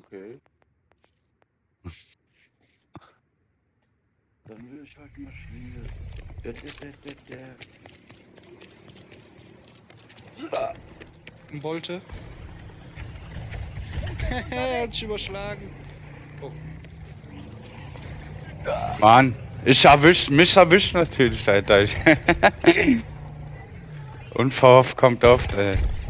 Okay. Dann will ich halt Maschine. Wollte. Hat sich überschlagen. Oh. Mann, mich erwischt natürlich, Alter. Unverhofft kommt oft, ey.